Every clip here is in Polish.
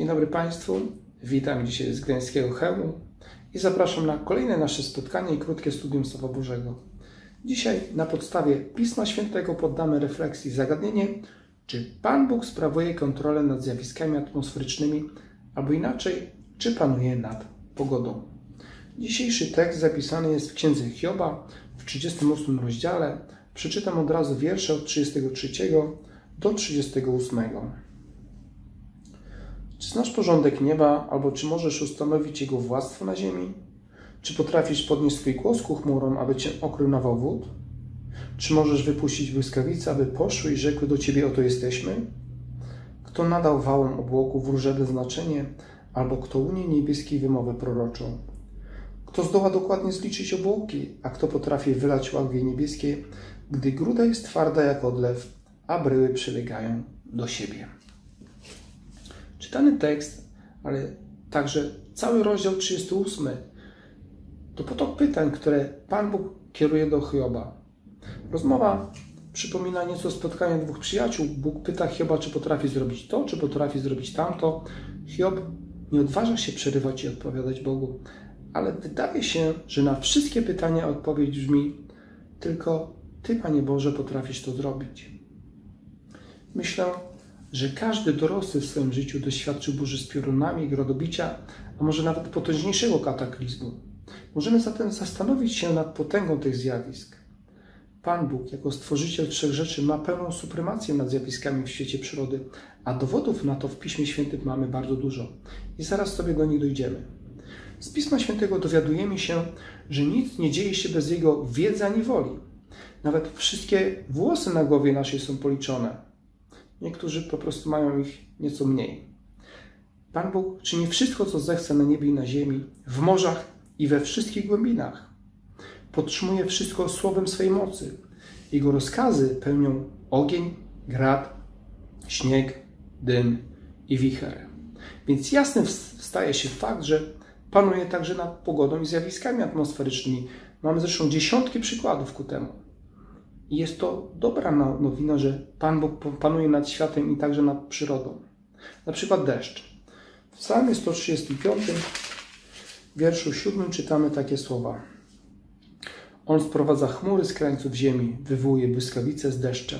Dzień dobry Państwu, witam dzisiaj z Gdańskiego Chełmu i zapraszam na kolejne nasze spotkanie i krótkie studium Słowa Bożego. Dzisiaj na podstawie Pisma Świętego poddamy refleksji zagadnienie, czy Pan Bóg sprawuje kontrolę nad zjawiskami atmosferycznymi, albo inaczej, czy panuje nad pogodą. Dzisiejszy tekst zapisany jest w Księdze Hioba w 38 rozdziale. Przeczytam od razu wiersze od 33 do 38. Czy znasz porządek nieba, albo czy możesz ustanowić jego władztwo na ziemi? Czy potrafisz podnieść swój głos ku chmurom, aby cię okrył nawał wód? Czy możesz wypuścić błyskawice, aby poszły i rzekły do ciebie, oto jesteśmy? Kto nadał wałom obłoku wróżebne znaczenie, albo kto unie niebieskiej wymowę proroczą? Kto zdoła dokładnie zliczyć obłoki, a kto potrafi wylać łagwie niebieskie, gdy gruda jest twarda jak odlew, a bryły przylegają do siebie. Czytany tekst, ale także cały rozdział 38 to potok pytań, które Pan Bóg kieruje do Hioba. Rozmowa przypomina nieco spotkanie dwóch przyjaciół. Bóg pyta Hioba, czy potrafi zrobić to, czy potrafi zrobić tamto. Hiob nie odważa się przerywać i odpowiadać Bogu, ale wydaje się, że na wszystkie pytania odpowiedź brzmi: tylko Ty, Panie Boże, potrafisz to zrobić. Myślę, że każdy dorosły w swoim życiu doświadczył burzy z piorunami, gradobicia, a może nawet potężniejszego kataklizmu. Możemy zatem zastanowić się nad potęgą tych zjawisk. Pan Bóg, jako stworzyciel wszech rzeczy, ma pełną supremację nad zjawiskami w świecie przyrody, a dowodów na to w Piśmie Świętym mamy bardzo dużo. I zaraz sobie do nich dojdziemy. Z Pisma Świętego dowiadujemy się, że nic nie dzieje się bez Jego wiedzy ani woli. Nawet wszystkie włosy na głowie naszej są policzone. Niektórzy po prostu mają ich nieco mniej. Pan Bóg czyni wszystko, co zechce na niebie i na ziemi, w morzach i we wszystkich głębinach. Podtrzymuje wszystko słowem swej mocy. Jego rozkazy pełnią ogień, grad, śnieg, dym i wicher. Więc jasny staje się fakt, że panuje także nad pogodą i zjawiskami atmosferycznymi. Mamy zresztą dziesiątki przykładów ku temu. I jest to dobra nowina, że Pan Bóg panuje nad światem i także nad przyrodą. Na przykład deszcz. W Psalmie 135, wierszu 7 czytamy takie słowa. On sprowadza chmury z krańców ziemi, wywołuje błyskawice z deszczem.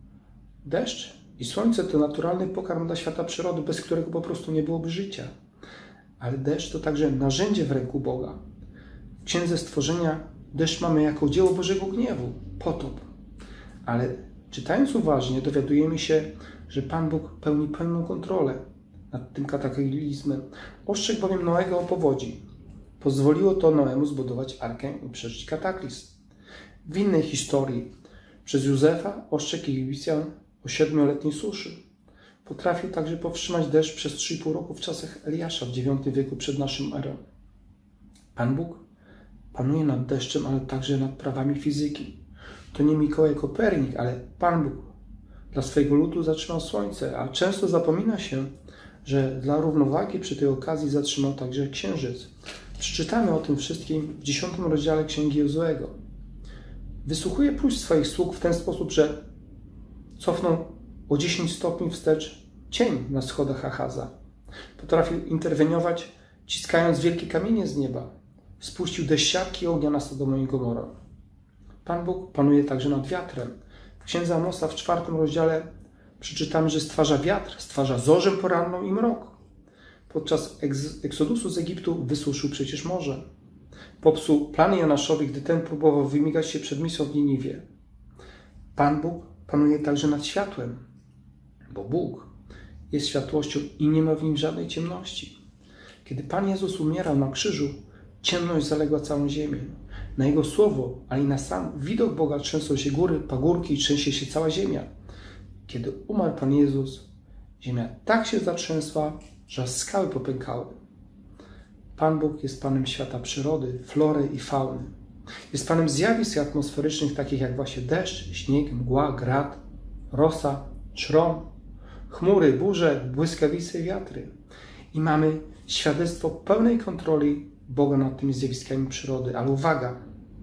Deszcz i słońce to naturalny pokarm dla świata przyrody, bez którego po prostu nie byłoby życia. Ale deszcz to także narzędzie w ręku Boga. W Księdze Stworzenia deszcz mamy jako dzieło Bożego gniewu, potop. Ale czytając uważnie, dowiadujemy się, że Pan Bóg pełni pełną kontrolę nad tym kataklizmem. Ostrzegł bowiem Noego o powodzi. Pozwoliło to Noemu zbudować arkę i przeżyć kataklizm. W innej historii przez Józefa ostrzegł Egipcjan o 7-letniej suszy. Potrafił także powstrzymać deszcz przez 3,5 roku w czasach Eliasza w IX wieku przed naszą erą. Pan Bóg panuje nad deszczem, ale także nad prawami fizyki. To nie Mikołaj Kopernik, ale Pan Bóg dla swojego ludu zatrzymał słońce, a często zapomina się, że dla równowagi przy tej okazji zatrzymał także księżyc. Przeczytamy o tym wszystkim w 10 rozdziale Księgi Jozuego. Wysłuchuje próśb swoich sług w ten sposób, że cofnął o 10 stopni wstecz cień na schodach Achaza. Potrafił interweniować, ciskając wielkie kamienie z nieba. Spuścił deszczarki ognia na Sodomę i Gomorę. Pan Bóg panuje także nad wiatrem. W Księdze Amosa w 4 rozdziale przeczytamy, że stwarza wiatr, stwarza zorzę poranną i mrok. Podczas eksodusu z Egiptu wysuszył przecież morze. Popsuł plany Jonaszowi, gdy ten próbował wymigać się przed misją w Niniwie. Pan Bóg panuje także nad światłem, bo Bóg jest światłością i nie ma w nim żadnej ciemności. Kiedy Pan Jezus umierał na krzyżu, ciemność zaległa całą ziemię. Na Jego słowo, ale i na sam widok Boga trzęsą się góry, pagórki i trzęsie się cała ziemia. Kiedy umarł Pan Jezus, ziemia tak się zatrzęsła, że aż skały popękały. Pan Bóg jest Panem świata przyrody, flory i fauny. Jest Panem zjawisk atmosferycznych, takich jak właśnie deszcz, śnieg, mgła, grad, rosa, szron, chmury, burze, błyskawice i wiatry. I mamy świadectwo pełnej kontroli Boga nad tymi zjawiskami przyrody. Ale uwaga!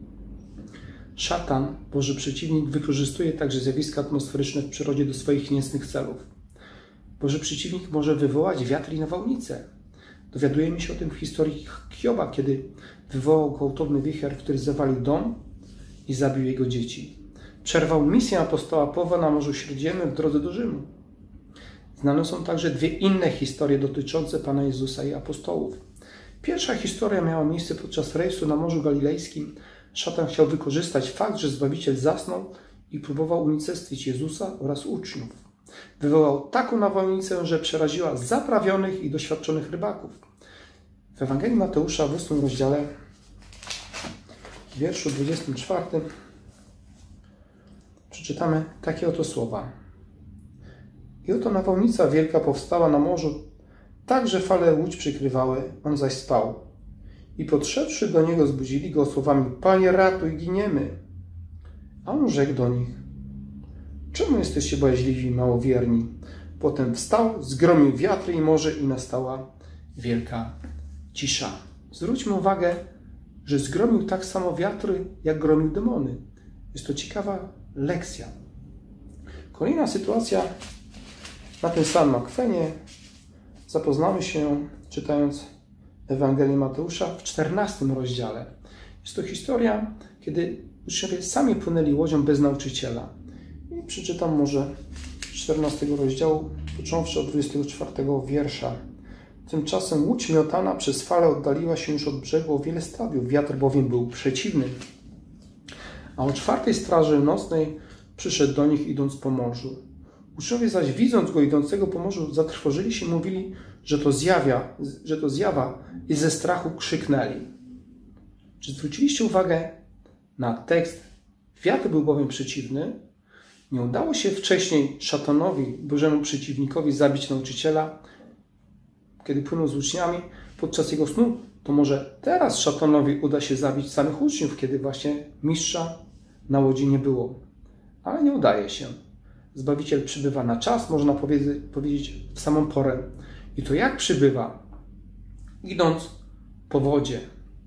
Szatan, Boży przeciwnik, wykorzystuje także zjawiska atmosferyczne w przyrodzie do swoich niecnych celów. bo że przeciwnik może wywołać wiatr i nawałnicę. Dowiadujemy się o tym w historii Hioba, kiedy wywołał gwałtowny wicher, który zawalił dom i zabił jego dzieci. Przerwał misję apostoła Pawła na Morzu Śródziemnym w drodze do Rzymu. Znane są także dwie inne historie dotyczące Pana Jezusa i apostołów. Pierwsza historia miała miejsce podczas rejsu na Morzu Galilejskim. Szatan chciał wykorzystać fakt, że Zbawiciel zasnął i próbował unicestwić Jezusa oraz uczniów. Wywołał taką nawałnicę, że przeraziła zaprawionych i doświadczonych rybaków. W Ewangelii Mateusza w 8 rozdziale, w wierszu 24, przeczytamy takie oto słowa. I oto nawałnica wielka powstała na morzu, tak, że fale łódź przykrywały, on zaś spał. I podszedłszy do niego, zbudzili go słowami: Panie, ratuj, giniemy. A on rzekł do nich: czemu jesteście bojaźliwi i małowierni? Potem wstał, zgromił wiatry i morze i nastała wielka cisza. Zwróćmy uwagę, że zgromił tak samo wiatry, jak gromił demony. Jest to ciekawa lekcja. Kolejna sytuacja na tym samym akwenie. Zapoznamy się, czytając Ewangelię Mateusza w 14 rozdziale. Jest to historia, kiedy uczniowie sami płynęli łodzią bez nauczyciela. I przeczytam może 14 rozdziału, począwszy od 24 wiersza. Tymczasem łódź miotana przez fale oddaliła się już od brzegu o wiele stadiów, wiatr bowiem był przeciwny. A o 4 straży nocnej przyszedł do nich, idąc po morzu. Uczniowie zaś, widząc go idącego po morzu, zatrwożyli się i mówili, że to zjawa, i ze strachu krzyknęli. Czy zwróciliście uwagę na tekst? Wiatr był bowiem przeciwny. Nie udało się wcześniej szatanowi, Bożemu przeciwnikowi, zabić nauczyciela, kiedy płynął z uczniami podczas jego snu. To może teraz szatanowi uda się zabić samych uczniów, kiedy właśnie mistrza na łodzi nie było. Ale nie udaje się. Zbawiciel przybywa na czas, można powiedzieć w samą porę. I to jak przybywa? Idąc po wodzie.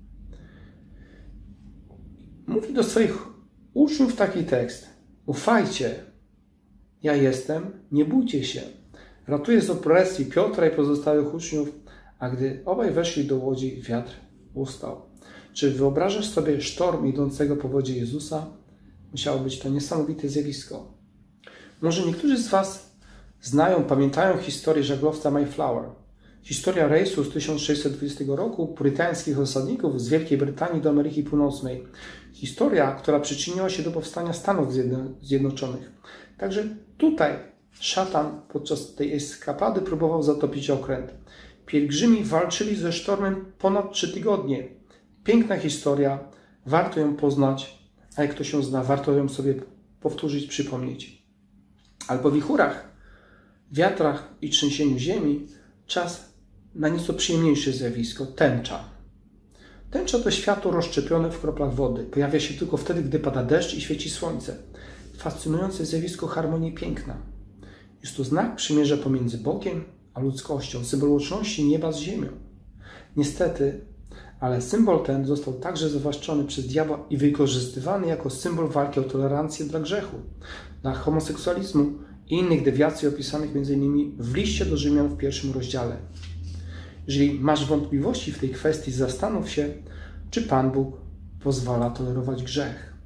Mówi do swoich uczniów taki tekst. Ufajcie, ja jestem, nie bójcie się. Ratuje z opresji Piotra i pozostałych uczniów, a gdy obaj weszli do łodzi, wiatr ustał. Czy wyobrażasz sobie sztorm idącego po wodzie Jezusa? Musiało być to niesamowite zjawisko. Może niektórzy z Was znają, pamiętają historię żaglowca Mayflower. Historia rejsu z 1620 roku purytańskich osadników z Wielkiej Brytanii do Ameryki Północnej. Historia, która przyczyniła się do powstania Stanów Zjednoczonych. Także tutaj szatan podczas tej eskapady próbował zatopić okręt. Pielgrzymi walczyli ze sztormem ponad 3 tygodnie. Piękna historia, warto ją poznać, a jak ktoś ją zna, warto ją sobie powtórzyć, przypomnieć. Ale po wichurach, wiatrach i trzęsieniu ziemi czas na nieco przyjemniejsze zjawisko, tęcza. Tęcza to światło rozszczepione w kroplach wody. Pojawia się tylko wtedy, gdy pada deszcz i świeci słońce. Fascynujące zjawisko harmonii piękna. Jest to znak przymierza pomiędzy Bogiem a ludzkością, symbol łączności nieba z ziemią. Niestety, ale symbol ten został także zawłaszczony przez diabła i wykorzystywany jako symbol walki o tolerancję dla grzechu, dla homoseksualizmu i innych dewiacji opisanych m.in. w liście do Rzymian w 1 rozdziale. Jeżeli masz wątpliwości w tej kwestii, zastanów się, czy Pan Bóg pozwala tolerować grzech.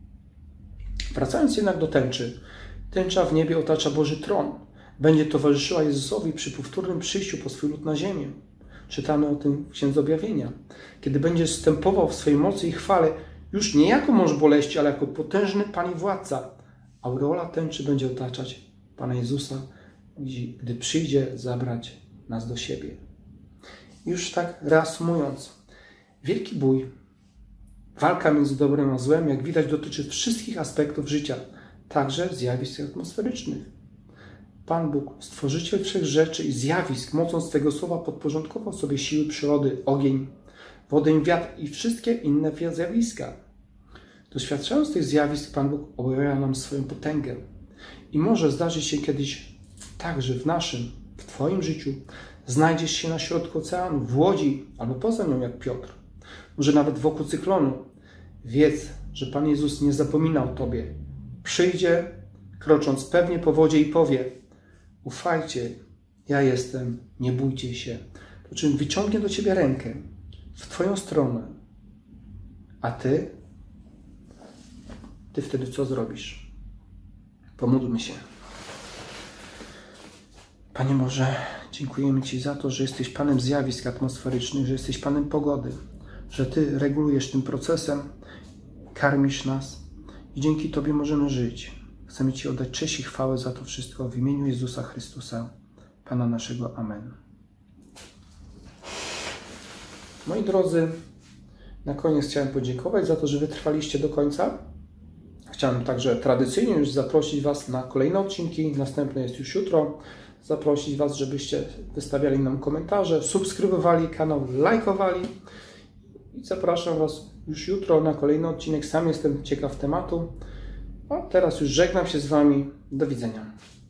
Wracając jednak do tęczy. Tęcza w niebie otacza Boży tron. Będzie towarzyszyła Jezusowi przy powtórnym przyjściu po swój lud na ziemię. Czytamy o tym w Księdze Objawienia. Kiedy będzie zstępował w swojej mocy i chwale, już nie jako mąż boleści, ale jako potężny Pan i Władca. Aureola tęczy będzie otaczać Pana Jezusa, gdy przyjdzie zabrać nas do siebie. Już tak reasumując, wielki bój, walka między dobrem a złem, jak widać, dotyczy wszystkich aspektów życia, także zjawisk atmosferycznych. Pan Bóg, stworzyciel wszech rzeczy i zjawisk, mocą swego słowa podporządkował sobie siły przyrody, ogień, wodę i wiatr i wszystkie inne zjawiska. Doświadczając tych zjawisk, Pan Bóg objawia nam swoją potęgę. I może zdarzyć się kiedyś także w naszym, w Twoim życiu, znajdziesz się na środku oceanu, w łodzi albo poza nią jak Piotr. Może nawet wokół cyklonu. Wiedz, że Pan Jezus nie zapomina o Tobie. Przyjdzie, krocząc pewnie po wodzie i powie: ufajcie, ja jestem, nie bójcie się. Po czym wyciągnie do ciebie rękę w twoją stronę. A ty wtedy co zrobisz? Pomódlmy się. Panie Boże, dziękujemy Ci za to, że jesteś Panem zjawisk atmosferycznych, że jesteś Panem pogody, że Ty regulujesz tym procesem, karmisz nas i dzięki Tobie możemy żyć. Chcemy Ci oddać cześć i chwałę za to wszystko w imieniu Jezusa Chrystusa, Pana naszego. Amen. Moi drodzy, na koniec chciałem podziękować za to, że wytrwaliście do końca. Chciałem także tradycyjnie już zaprosić Was na kolejne odcinki. Następne jest już jutro. Zaprosić Was, żebyście wystawiali nam komentarze, subskrybowali kanał, lajkowali. I zapraszam Was już jutro na kolejny odcinek. Sam jestem ciekaw tematu. A teraz już żegnam się z Wami. Do widzenia.